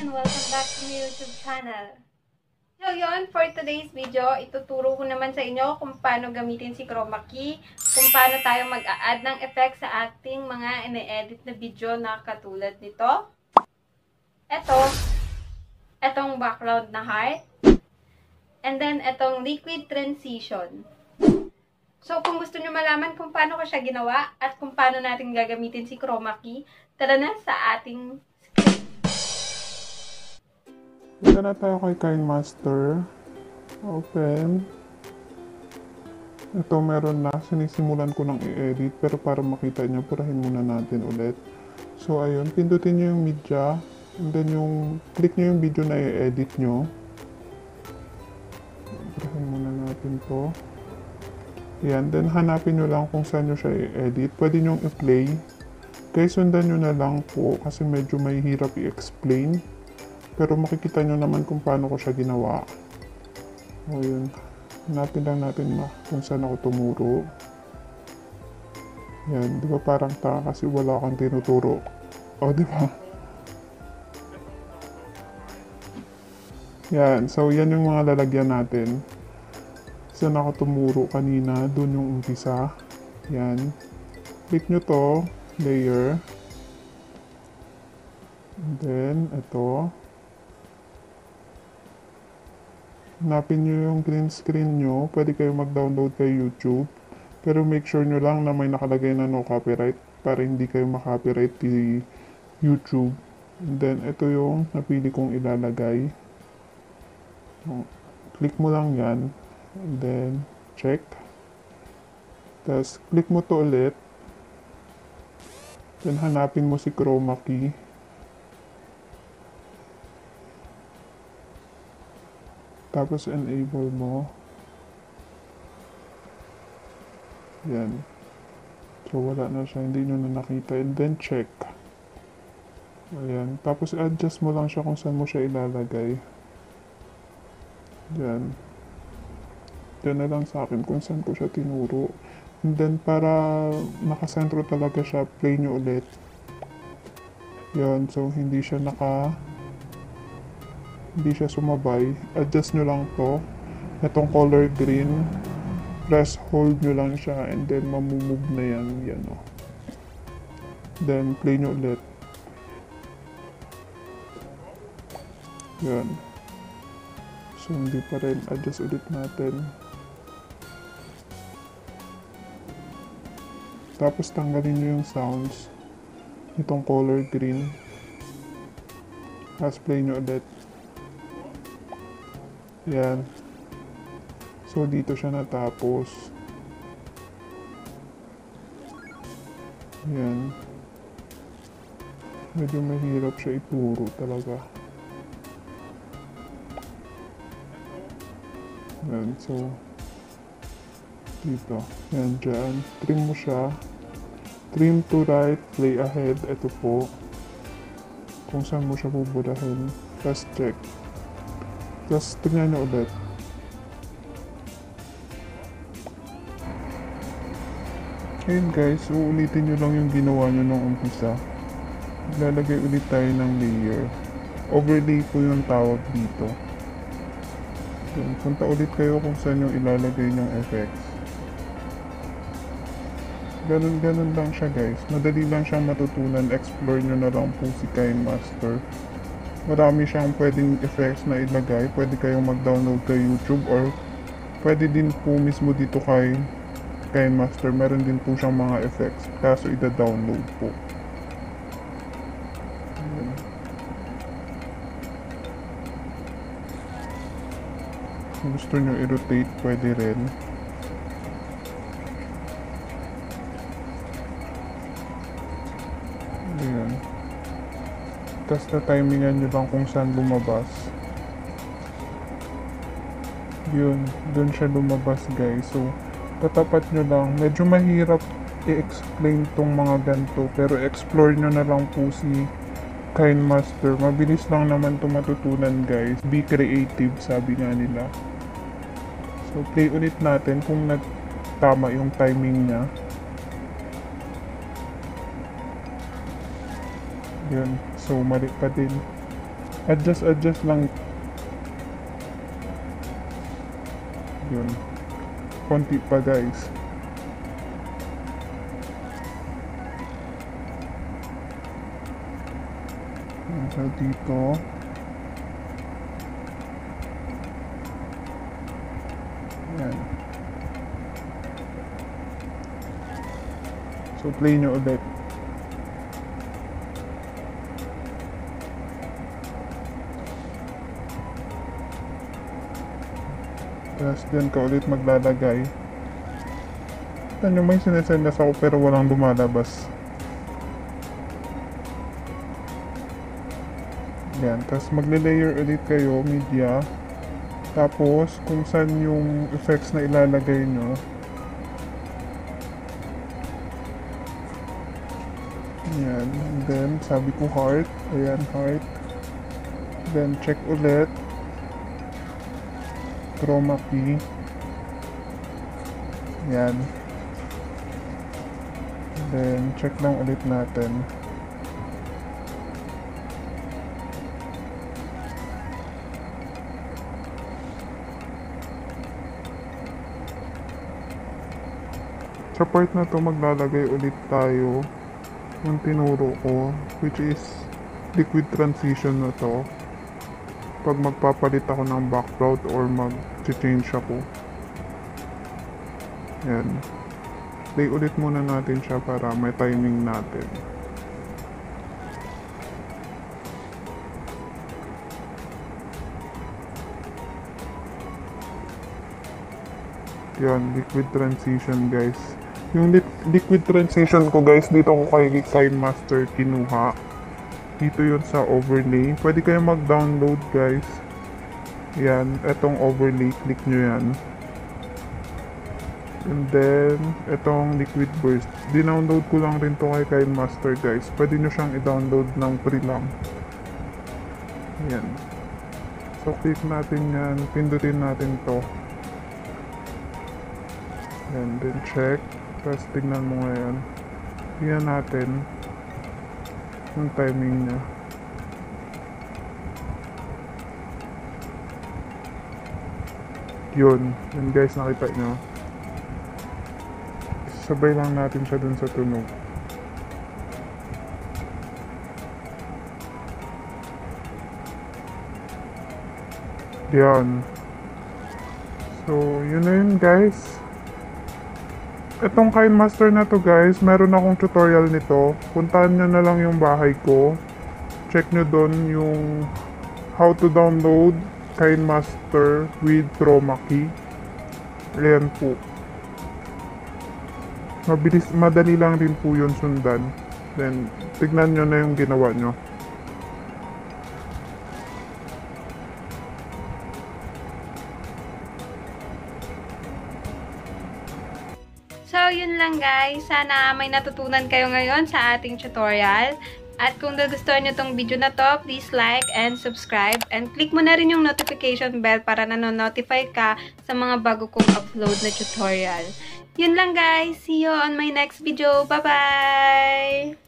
and welcome back to my YouTube channel. So yun, for today's video, ituturo ko naman sa inyo kung paano gamitin si chroma key, kung paano tayo mag-a-add ng effect sa ating mga ine-edit na video na katulad nito. Etong background na heart, and then etong liquid transition. So kung gusto nyo malaman kung paano ko siya ginawa at kung paano natin gagamitin si chroma key, tara na sa ating script. Punta na tayo kay KINEMASTER. Open. Ito meron na. Sinisimulan ko ng i-edit. Pero para makita nyo, purahin muna natin ulit. So ayun, pindutin nyo yung media. And then click nyo yung video na i-edit nyo. Purahin muna natin to. Yan. Then hanapin nyo lang kung saan nyo siya i-edit. Pwede nyo i-play. Guys, sundan nyo na lang po kasi medyo may hirap i-explain. Pero makikita nyo naman kung paano ko siya ginawa. O yun. Hanapin lang natin kung saan ako tumuro. Yan. Di ba parang taka kasi wala akong tinuturo. O di ba? Yan. So yan yung mga lalagyan natin. Saan ako tumuro kanina. Doon yung umpisa. Yan. Click nyo to. Layer. And then ito. Hanapin nyo yung green screen nyo. Pwede kayo mag-download kay YouTube. Pero make sure nyo lang na may nakalagay na no copyright para hindi kayo makopyright di YouTube. And then, ito yung napili kong ilalagay. Click mo lang yan. And then, check. Tapos, click mo to ulit. Then, hanapin mo si chroma key. Tapos, enable mo. Yan. So, wala na siya. Hindi nyo na nakita. And then, check. Ayan. Tapos, adjust mo lang siya kung saan mo siya ilalagay. Yan. Yan na lang sa akin kung saan ko siya tinuro. And then, para nakasentro talaga siya, play nyo ulit. Yan. So, hindi siya sumabay. Adjust nyo lang to. Itong color green. Press hold nyo lang siya and then mamumove na yan. Yan o. Then play nyo ulit. Yan. So hindi pa rin. Adjust ulit natin. Tapos tanggalin nyo yung sounds. Itong color green. Tapos play nyo ulit. Yan. So, dito siya natapos. Yan. Medyo mahirap siya ituro talaga. Yan. So, dito. Yan, dyan. Trim mo siya. Trim to right, play ahead. Ito po. Kung saan mo siya buburahin. Tapos check. Tapos, tingnan nyo ulit. Ayun guys, uulitin nyo lang yung ginawa nyo nung umpisa. Lalagay ulit tayo ng layer. Overlay po yung tawag dito. Then, punta ulit kayo kung saan yung ilalagay ng effects. Ganun lang siya guys. Madali lang siyang matutunan. Explore nyo na lang po si KINEMASTER. Marami siyang pwedeng effects na ilagay. Pwede kayong mag-download kay YouTube or pwede din po mismo dito kay KINEMASTER. Meron din po siyang mga effects. Kaso ida-download po. Ayan. Kung gusto nyo i-rotate, pwede rin. Ayan. Tapos na-timingan nyo lang kung saan lumabas. Yun, dun siya lumabas guys. So, tatapat nyo lang. Medyo mahirap i-explain tong mga ganito. Pero explore nyo na lang po si KINEMASTER. Mabilis lang naman ito matutunan guys. Be creative, sabi nga nila. So, play ulit natin kung nagtama yung timing niya. Yun. So, mali pa din. Adjust lang. Yun. Konti pa guys. So dito. Yan. So play nyo ulit. Tapos dyan ka ulit maglalagay. Ito nyo, may sinesendas ako pero walang lumalabas. Yan. Tapos magle-layer ulit kayo, media. Tapos kung saan yung effects na ilalagay nyo. Yan. And then sabi ko heart. Ayan, heart. Then check ulit. Chroma key. Yan. Then, check lang ulit natin. Sa part na to maglalagay ulit tayo ng tinuro ko, which is liquid transition na to. Pag magpapalit ako ng background or mag-change ako. Yan. Play ulit muna natin siya para may timing natin. Yan, liquid transition guys. Yung liquid transition ko guys, dito ko kay KINEMASTER kinuha. Dito yun sa overlay. Pwede kayo mag-download guys. Yan, etong overlay, click nyo yan. And then, etong liquid burst. Dinownload ko lang rin to kay KINEMASTER guys. Pwede nyo siyang i-download ng free lang. Yan. So, click natin yan. Pindutin natin to. Yan, then check. Tapos tignan mo ngayon. Tignan natin yung timing niya. Yun guys, nakita nyo. Sabay lang natin siya dun sa tunog. Yan. So, yun na yun guys. Itong KINEMASTER na to guys, meron akong tutorial nito. Puntahan nyo na lang yung bahay ko. Check nyo doon yung how to download KINEMASTER with chroma key. Ayan po. Madali lang rin po yun sundan. Then, tignan nyo na yung ginawa nyo. So, yun lang guys. Sana may natutunan kayo ngayon sa ating tutorial. At kung nagustuhan nyo tong video na to, please like and subscribe. And click mo na rin yung notification bell para nanonotify ka sa mga bago kong upload na tutorial. Yun lang guys. See you on my next video. Bye-bye!